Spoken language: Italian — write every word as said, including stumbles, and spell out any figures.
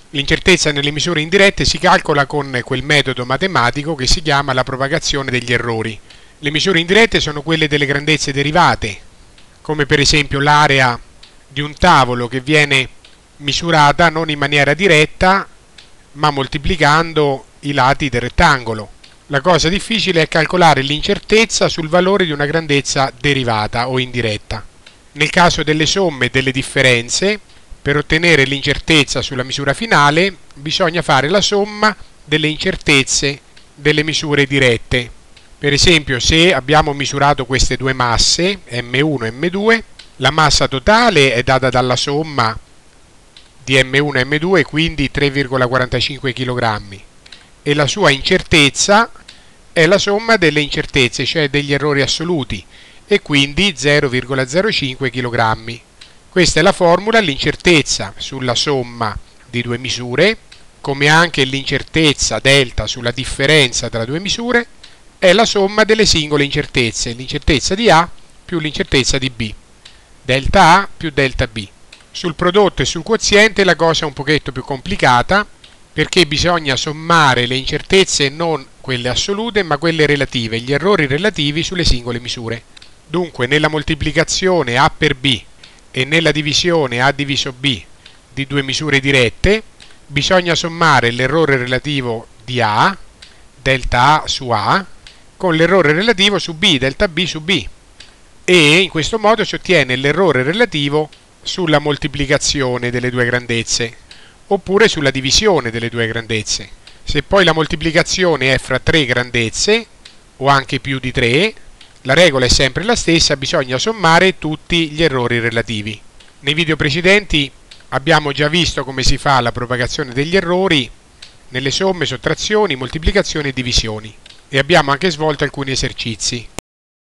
L'incertezza nelle misure indirette si calcola con quel metodo matematico che si chiama la propagazione degli errori. Le misure indirette sono quelle delle grandezze derivate, come per esempio l'area di un tavolo che viene misurata non in maniera diretta, ma moltiplicando i lati del rettangolo. La cosa difficile è calcolare l'incertezza sul valore di una grandezza derivata o indiretta. Nel caso delle somme e delle differenze, per ottenere l'incertezza sulla misura finale, bisogna fare la somma delle incertezze delle misure dirette. Per esempio, se abbiamo misurato queste due masse, M uno e M due, la massa totale è data dalla somma di M uno e M due, quindi tre virgola quarantacinque chilogrammi, e la sua incertezza è la somma delle incertezze, cioè degli errori assoluti, e quindi zero virgola zero cinque chilogrammi. Questa è la formula: l'incertezza sulla somma di due misure, come anche l'incertezza delta sulla differenza tra due misure, è la somma delle singole incertezze, l'incertezza di A più l'incertezza di B, delta A più delta B. Sul prodotto e sul quoziente la cosa è un pochetto più complicata, perché bisogna sommare le incertezze non quelle assolute ma quelle relative, gli errori relativi sulle singole misure. Dunque nella moltiplicazione A per B e nella divisione A diviso B di due misure dirette bisogna sommare l'errore relativo di A, delta A su A, con l'errore relativo su B, delta B su B, e in questo modo si ottiene l'errore relativo sulla moltiplicazione delle due grandezze oppure sulla divisione delle due grandezze. Se poi la moltiplicazione è fra tre grandezze o anche più di tre, la regola è sempre la stessa, bisogna sommare tutti gli errori relativi. Nei video precedenti abbiamo già visto come si fa la propagazione degli errori nelle somme, sottrazioni, moltiplicazioni e divisioni, e abbiamo anche svolto alcuni esercizi.